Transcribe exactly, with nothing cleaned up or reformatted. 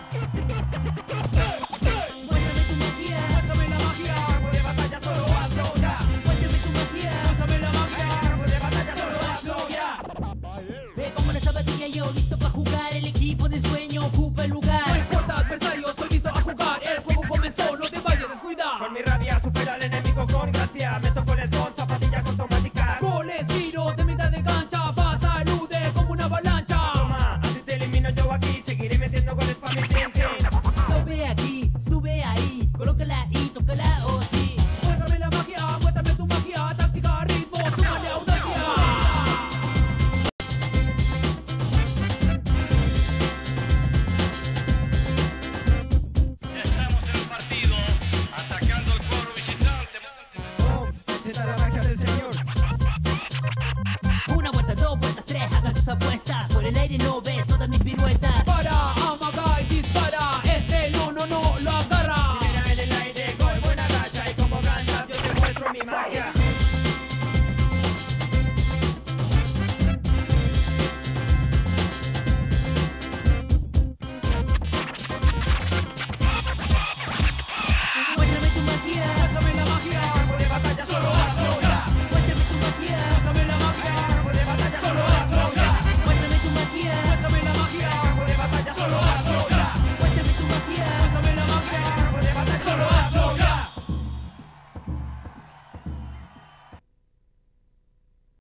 Muéstrame tu magia, muéstrame la magia. Campo de batalla, solo hazlo ya. Muéstrame tu magia, muéstrame la magia. Campo de batalla, solo hazlo ya. Me pongo la zapatilla yo listo para jugar. El equipo de sueño ocupa el lugar. No importa adversario, estoy listo a jugar. El juego comenzó, no te vayas a descuidar. Con mi rabia supera al enemigo con gracia. Meto goles con zapatillas automáticas. Goles, tiros de mitad de cancha. Pasa, elude como una avalancha. Toma, así te elimino yo aquí. Seguiré metiendo goles pa' mi team, team. Estuve aquí, estuve ahí. Colócala y tócala, oh sí. Muéstrame la magia, muéstrame tu magia. Táctica, ritmo, súmale audacia. Estamos en el partido, atacando el cuadro visitante. Boom, echa la magia del señor. Una vuelta, dos vueltas, tres, hagan sus apuestas. Por el aire no ves todas mis piruetas. Para